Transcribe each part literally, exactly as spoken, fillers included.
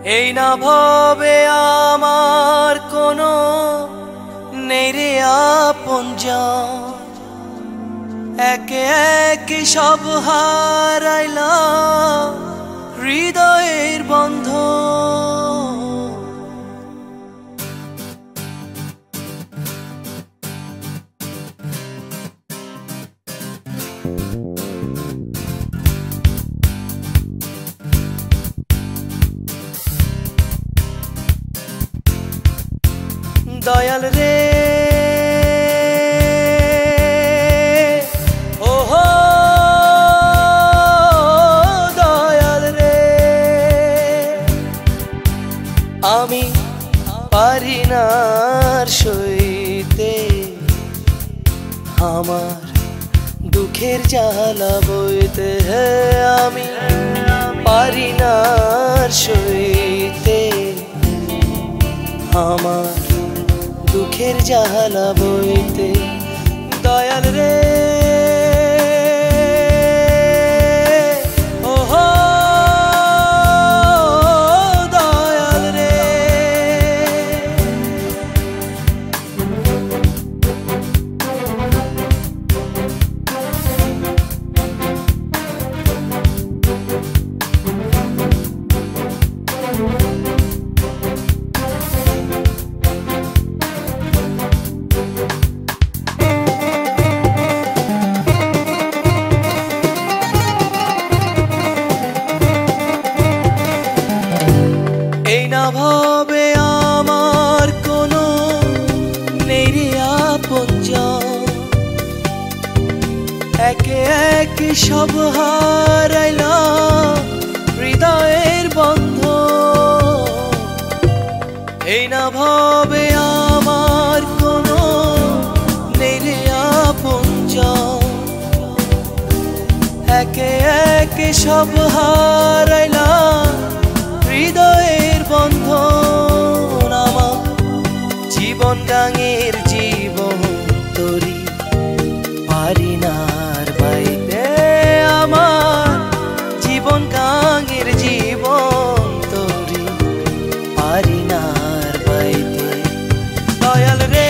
এই না ভবে আমার কোনো নেই রে আপনজন, একে একে সব হারাইলাম হৃদয়ের বন্ধন। দয়াল রে ওহো দয়াল রে, আমি পারি না সইতে আমার দুঃখের জ্বালা বইতে, আমি পারি না সইতে আমার দুঃখের জ্বালা বইতে। দয়াল রে ওহো দয়াল রে, ভাবে আমার কোনো নেই রে আপনজন, একে একে সব হারাইলাম হৃদয়ের বন্ধন। এই না ভাবে আমার কোনো নেই রে আপনজন, একে একে সব হারাইলাম হৃদয়ের বন্ধন। আমার জীবন গাঙের জীবন তরি পারি নার বাইতে, আমার জীবন গাঙের জীবন তরি পারি নার বাইতে। দয়াল রে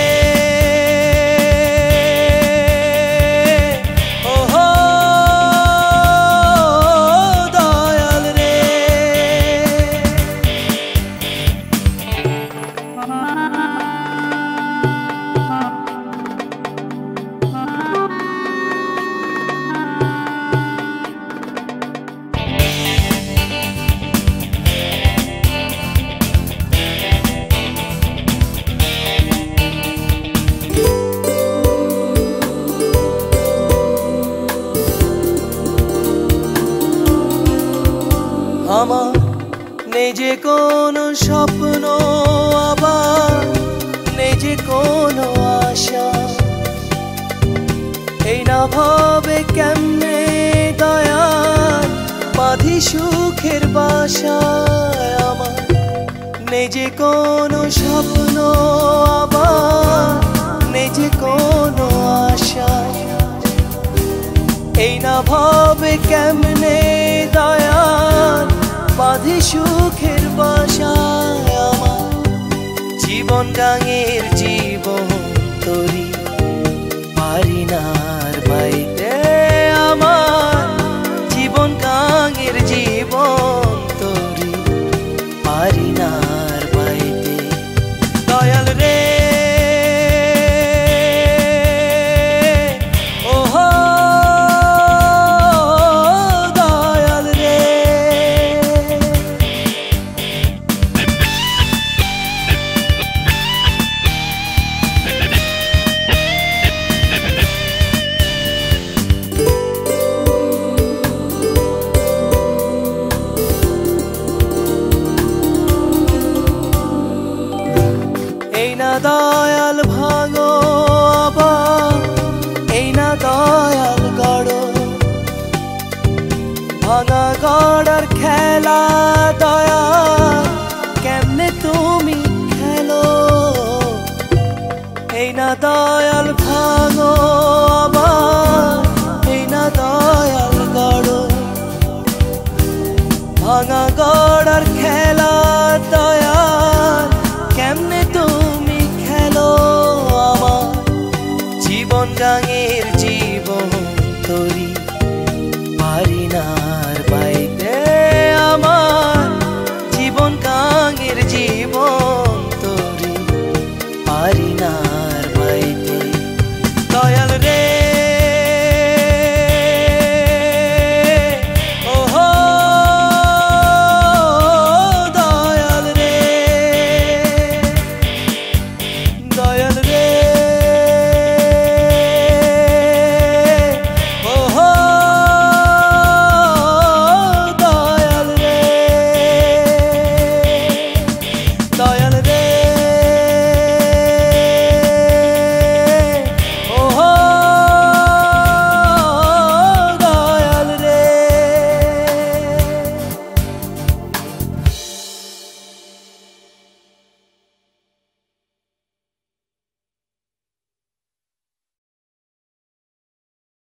ওহো দয়াল রে, আমার নেই যে কোনো স্বপ্ন, আবার নেই যে কোনো আশা, এই না ভাবে কেমনে দয়াল বাঁধি সুখের বাসা। আমার নেই যে কোনো স্বপ্ন, আবার নেই যে কোনো আশা, এই না ভাবে কেমনে দয়াল বাঁধি সুখের বাসায়। আমার জীবন গাঙের জীবন তরি পারি নার বাইতে, আমার জীবন গাঙের জীবন তরি পারি নার বাইতে। দয়াল রে দয়াল ভাঙো আবার, এই না দয়াল গড়ো, ভাঙা গড়ার খেলা দয়াল কেমনে তুমি খেলো, এই না দয়াল